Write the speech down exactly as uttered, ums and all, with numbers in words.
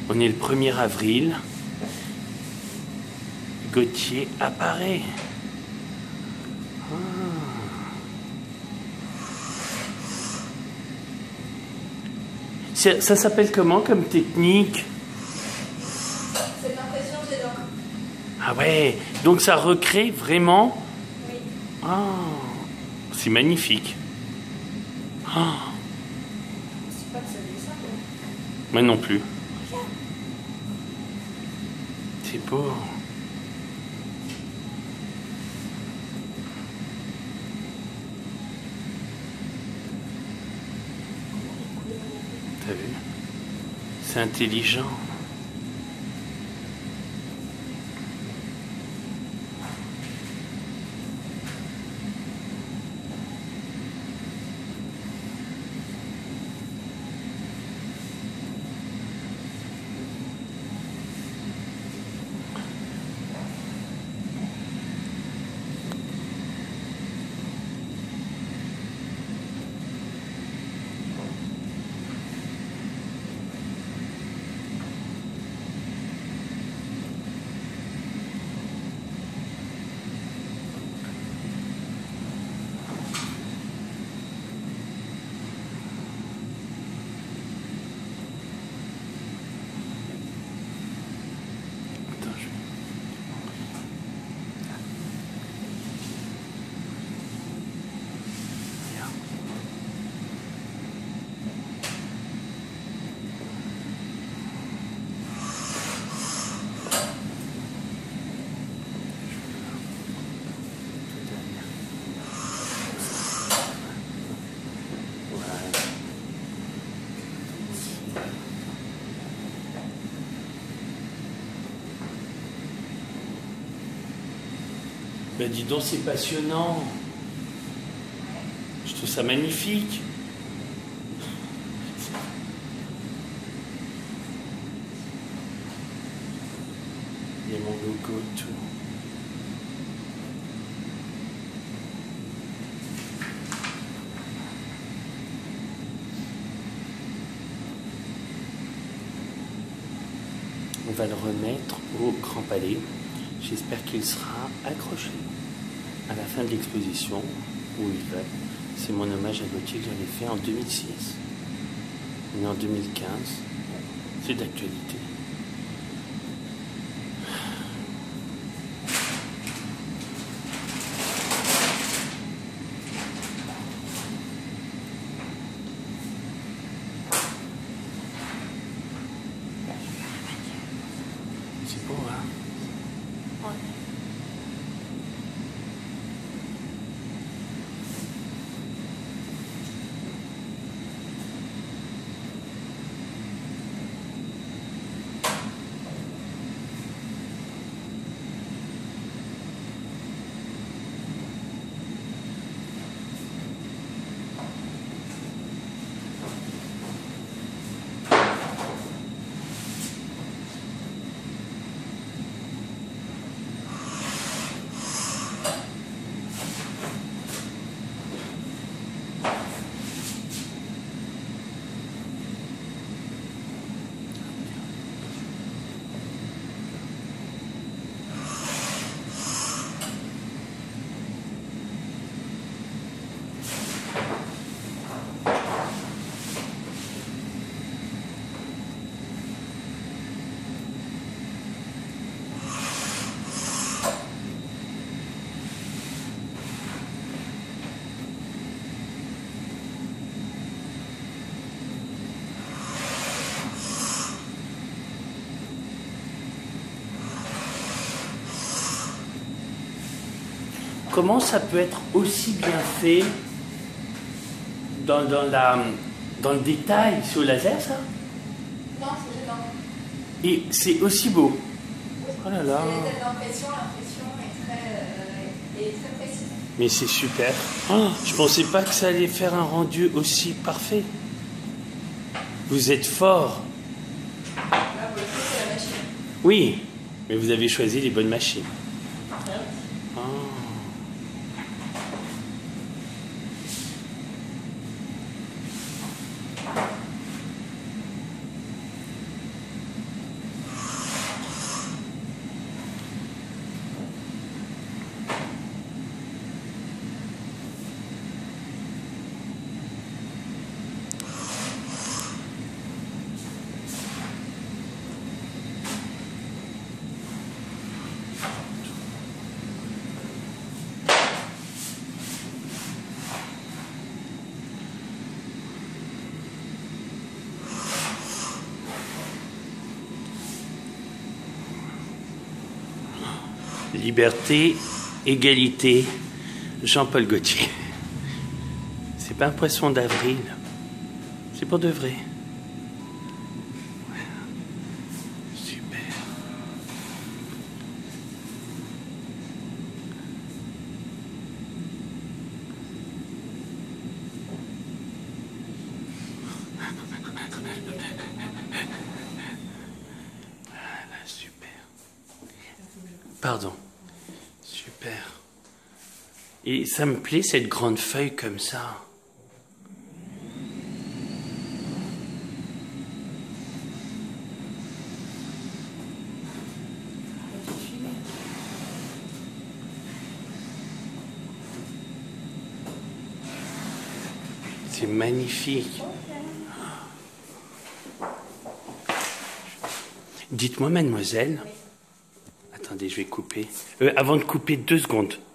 On est le premier avril. Gauthier apparaît. Ah. Ça, ça s'appelle comment comme technique? C'est l'impression que j'ai dans. Ah ouais, donc ça recrée vraiment. Oui. Ah, c'est magnifique. Ah. Je sais pas que ça dessin. Moi non plus. C'est beau. T'as vu? C'est intelligent. Attends, je vais- Regarde. Voilà. Ben dis donc, c'est passionnant. Je trouve ça magnifique. Il y a mon logo et tout. On va le remettre au Grand Palais. J'espère qu'il sera accroché à la fin de l'exposition où il va. C'est mon hommage à Gauthier que j'avais fait en deux mille six. On est en deux mille quinze. C'est d'actualité. C'est beau, hein? Ouais. Comment ça peut être aussi bien fait dans, dans, la, dans le détail? C'est au laser, ça? Non, c'est dedans. Et c'est aussi beau. Oh là là. C'est les l'impression, l'impression est très, euh, est très précise. Mais c'est super. Oh, je pensais pas que ça allait faire un rendu aussi parfait. Vous êtes fort. Là, pour le coup, c'est la machine. Oui, mais vous avez choisi les bonnes machines. Ah. Liberté, égalité, Jean-Paul Gaultier. C'est pas un poisson d'avril, c'est pour de vrai. Super. Voilà, super. Pardon. Super. Et ça me plaît, cette grande feuille comme ça. C'est magnifique. Dites-moi, mademoiselle. Attendez, je vais couper. Euh, avant de couper, deux secondes.